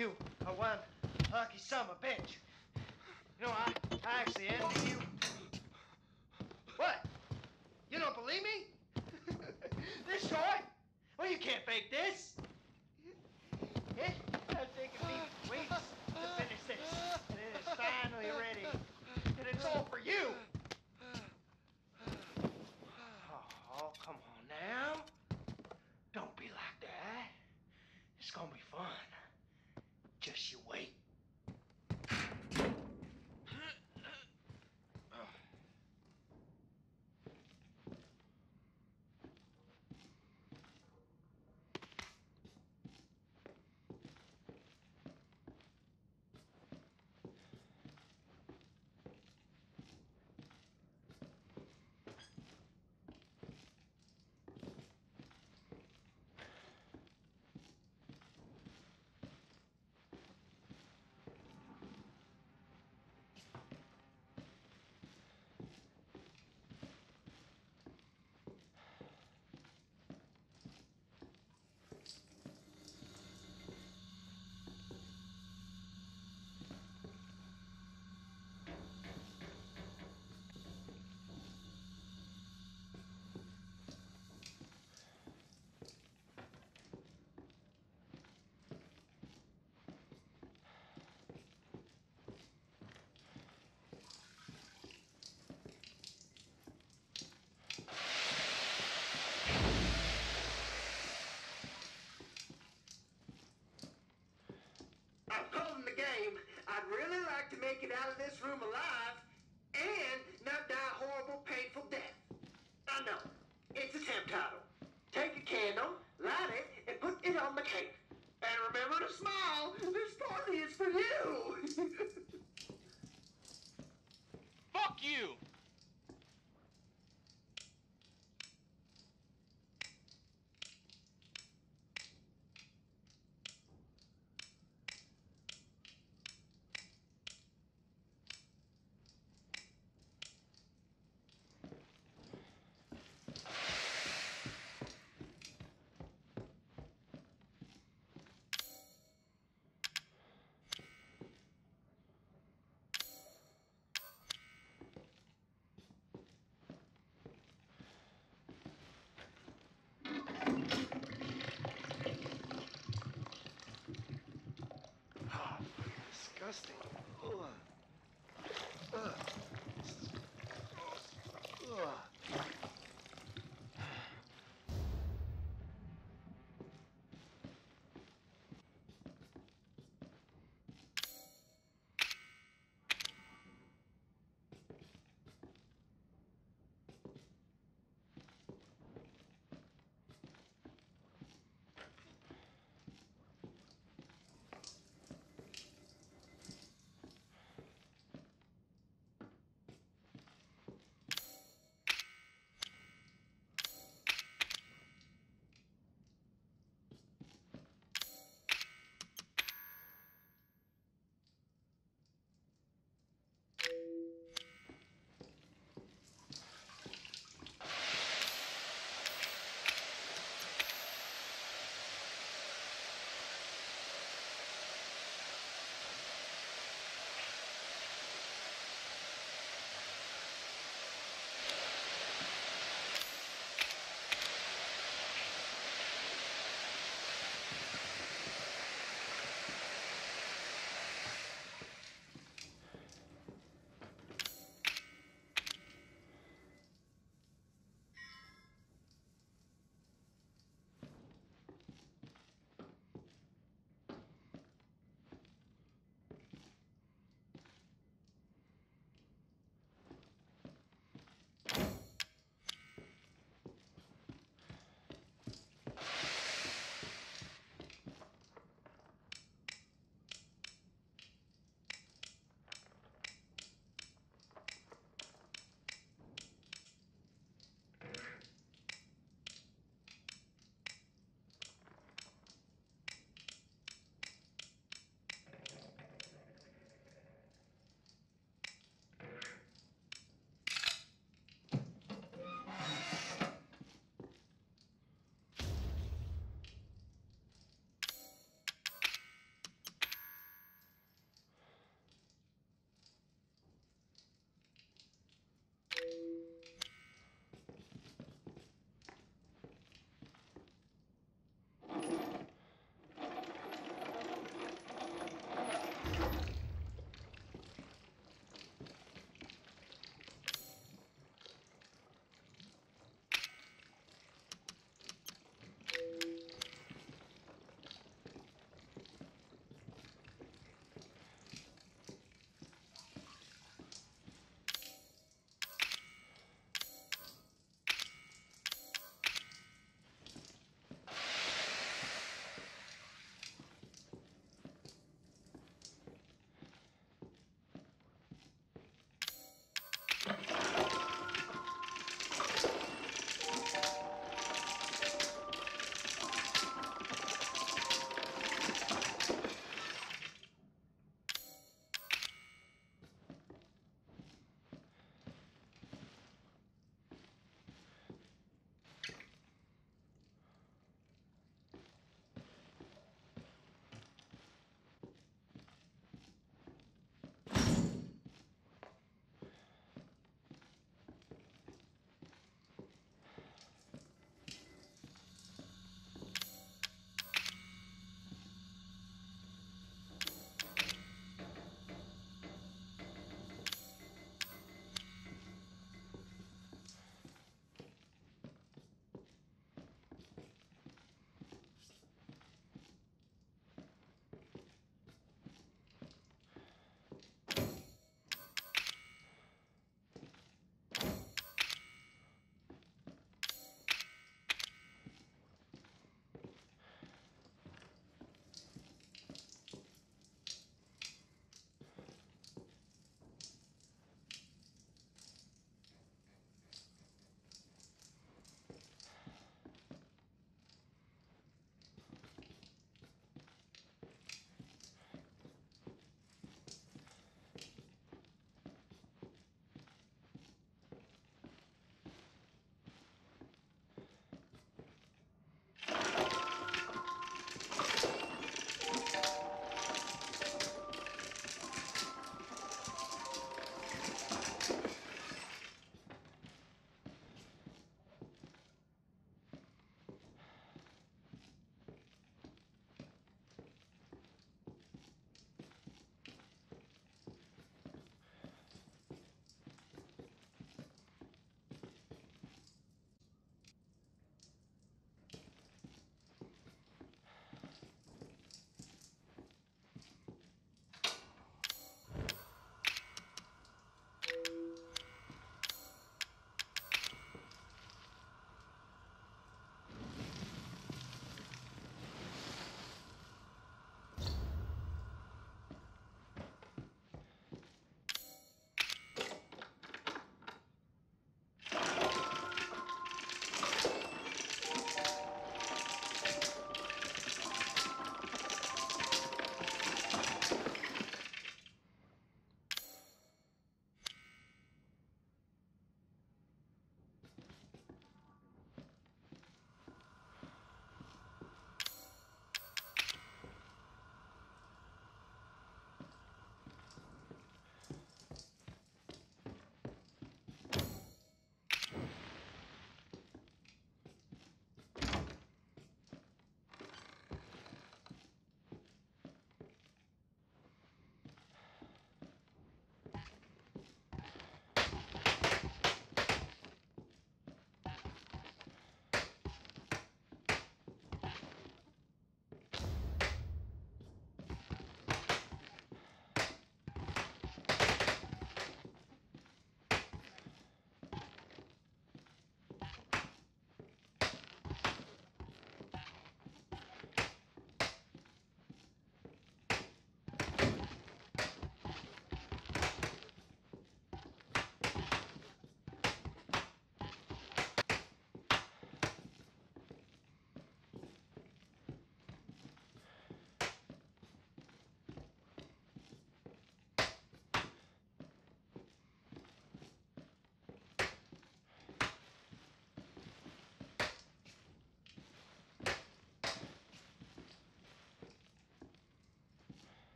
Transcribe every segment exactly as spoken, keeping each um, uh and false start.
You are one lucky son of a bitch. You know, I, I actually envy you. What? You don't believe me? This short? Well, you can't fake this. It has taken me weeks to finish this, and it is finally ready. And it's all for you. Oh, oh, come on now. Don't be like that. It's gonna be fun. Just you wait. I'd really like to make it out of this room alive and not die a horrible, painful death. I know. It's a temp title. Take a candle, light it, and put it on the cake. And remember to smile. This party is for you. Fuck you! Disgusting. Ugh. Ugh. Ugh.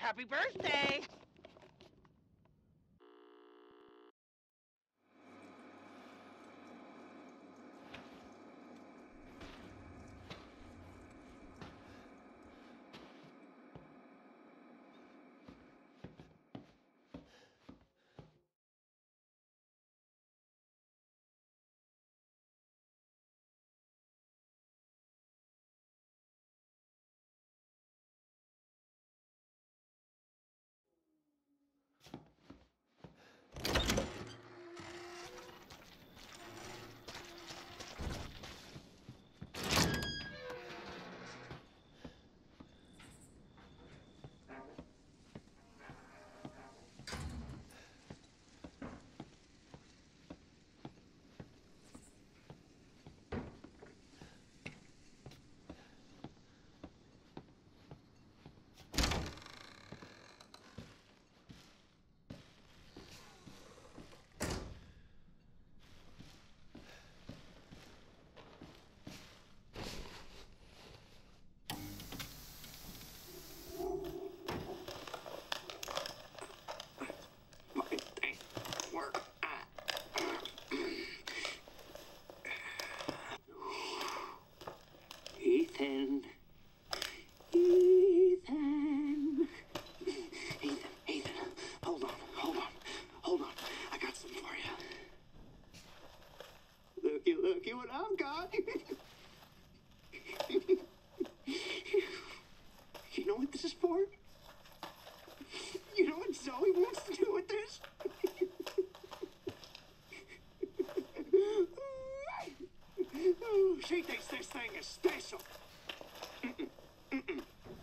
Happy birthday! Ethan. Ethan. Ethan, Ethan. Hold on, hold on, hold on. I got something for you. Looky, looky what I've got. You know what this is for? You know what Zoe wants to do with this? She thinks this thing is special. Mm-mm. Mm-mm.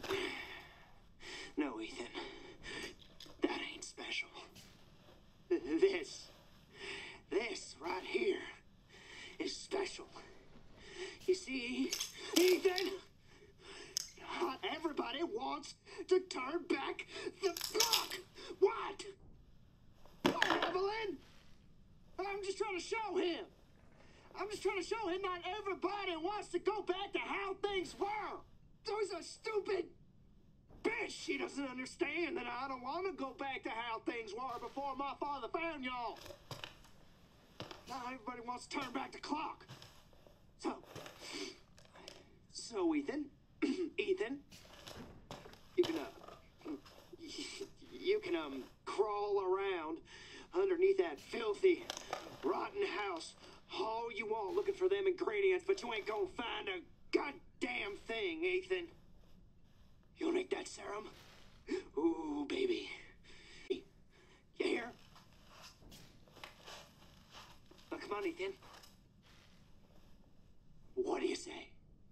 No, Ethan. That ain't special. This, this right here is special. You see, Ethan, not everybody wants to turn back the clock. What? Oh, Evelyn, I'm just trying to show him. I'm just trying to show him not everybody wants to go back to how things were. Zoe's a stupid bitch. She doesn't understand that I don't want to go back to how things were before my father found y'all. Not everybody wants to turn back the clock. So, so Ethan, Ethan, you can, uh, you can, um, crawl around underneath that filthy, rotten house all you want looking for them ingredients, but you ain't gonna find a goddamn thing, Ethan. You'll make that serum? Ooh, baby. You hear? Now, come on, Ethan. What do you say?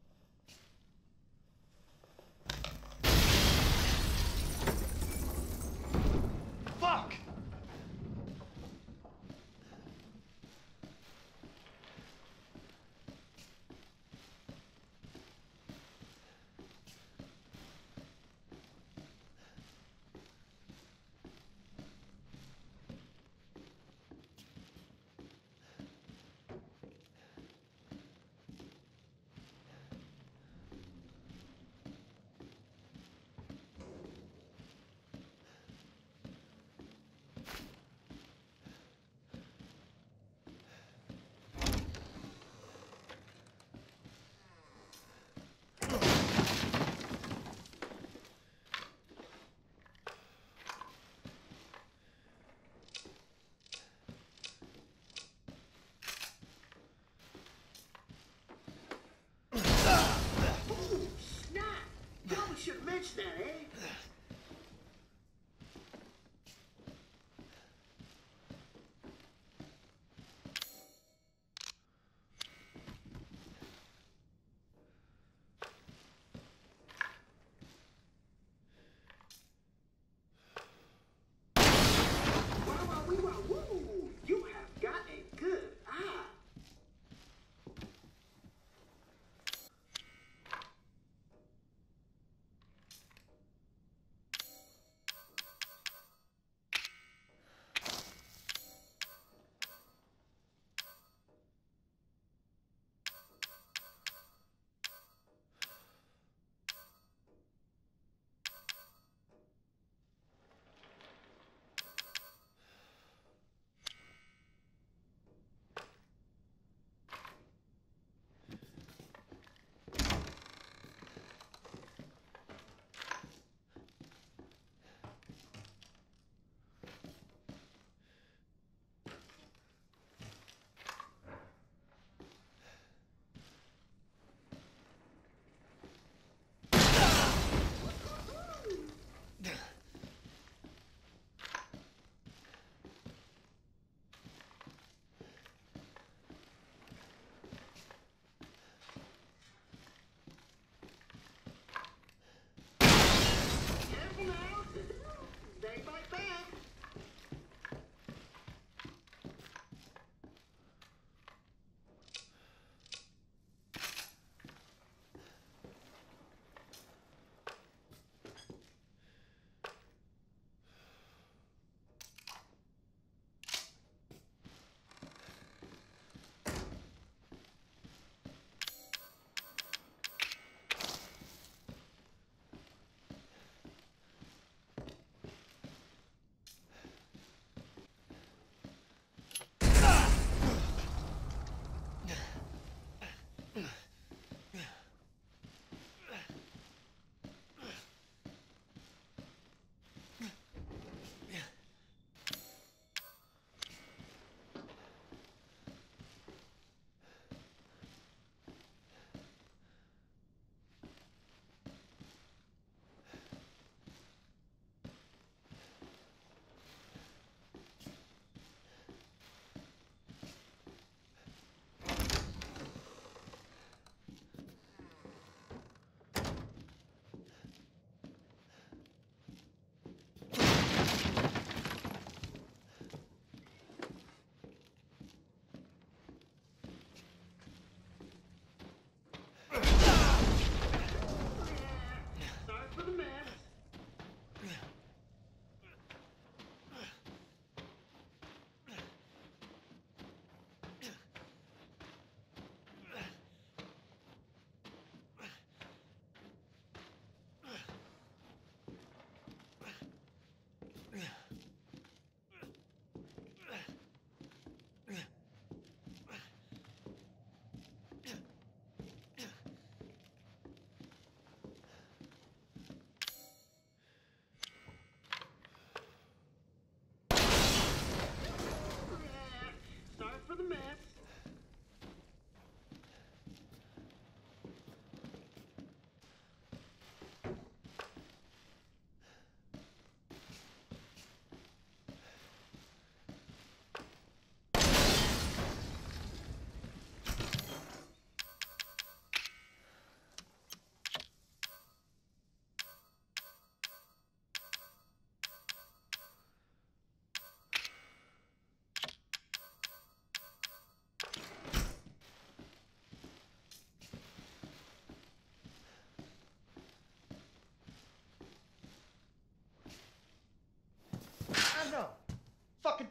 Fuck! Should mention that, eh? Wow, wow, wee, wow, woo! You have got a good eye.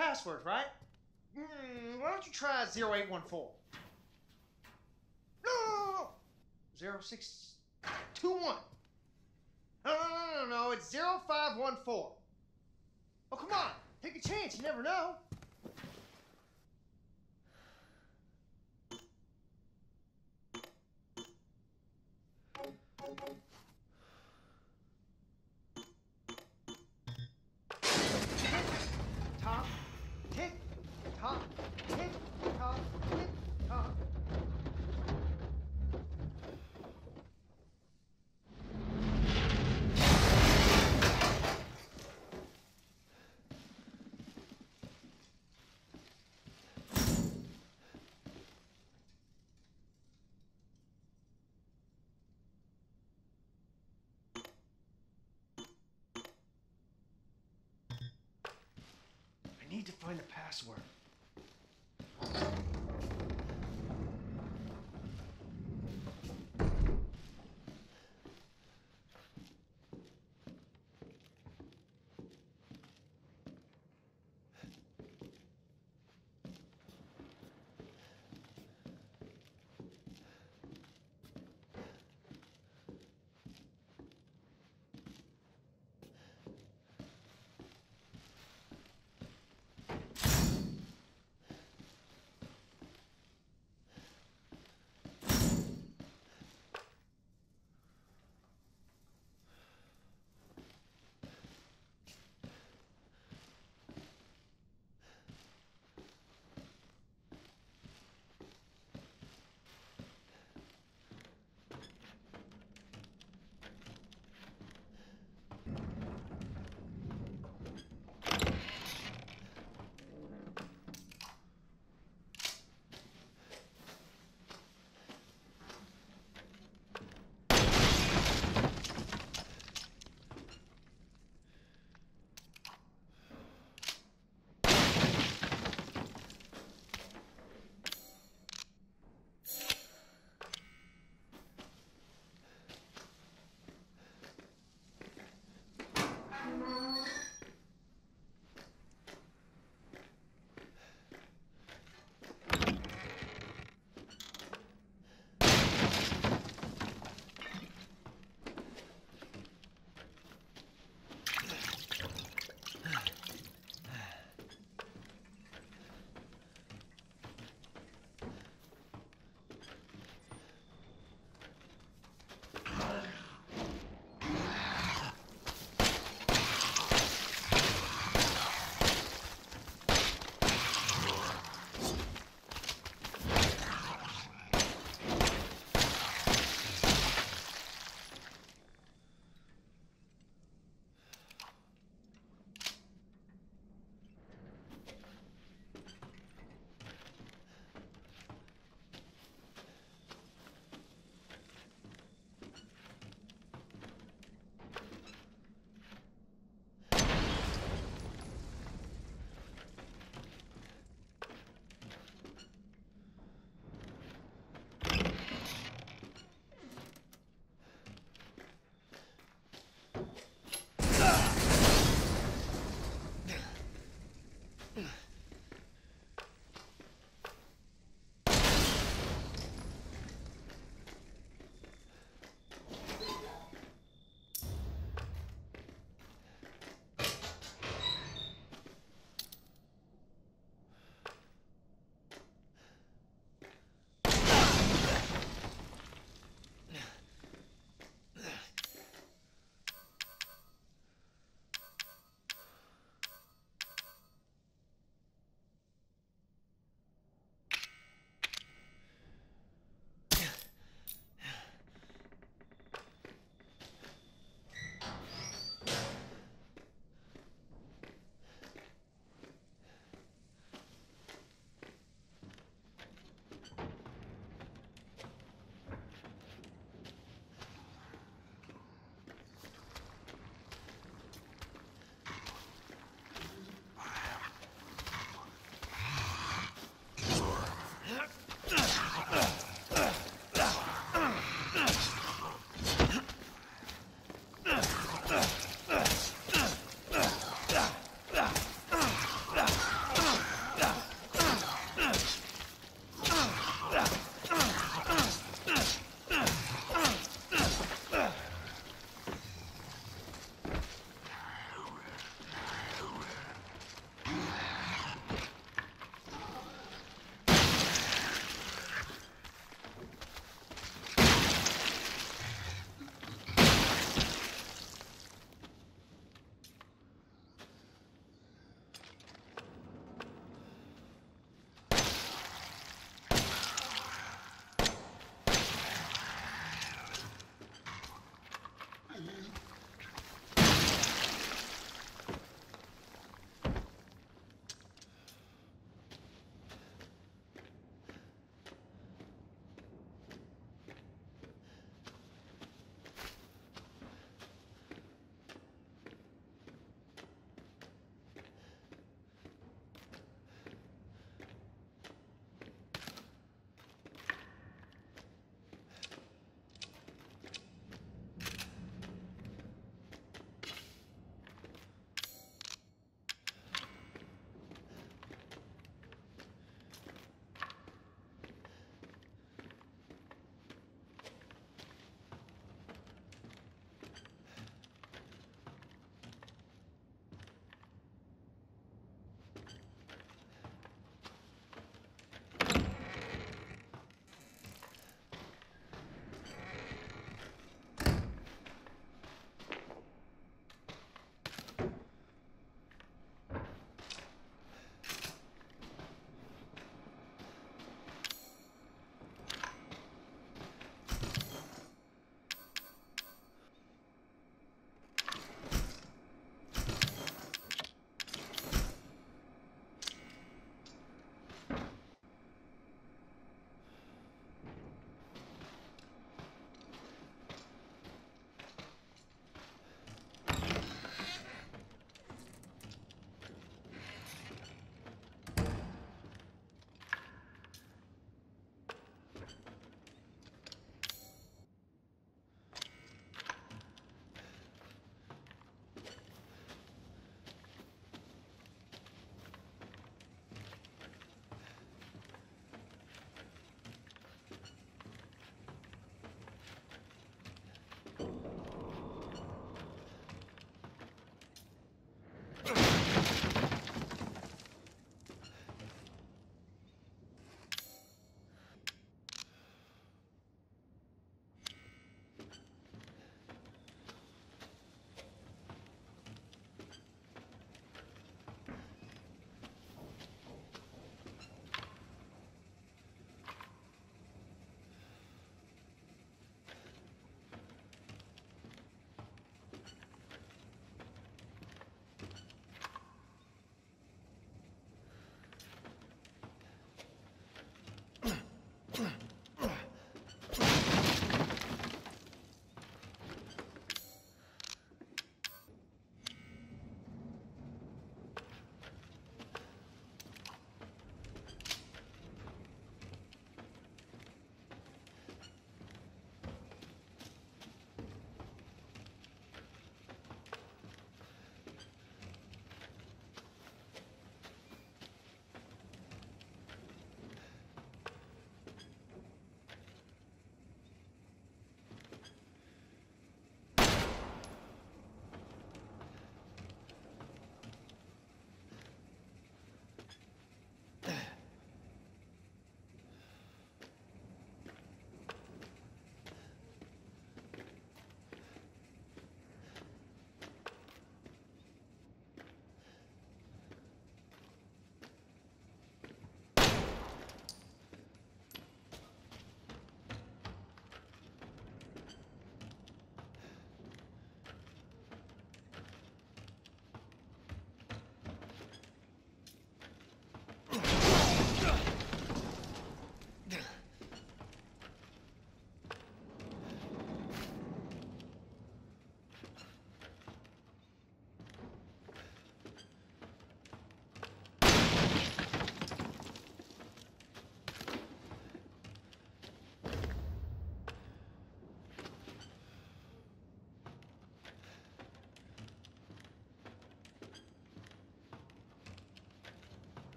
password, right? Mm, why don't you try zero eight one four? No, no, no, no. zero six two one. No, no, no, no, no. It's zero five one four. Oh, come on. Take a chance. You never know. Top, tick, top, tick, top, tick, top. I need to find the password.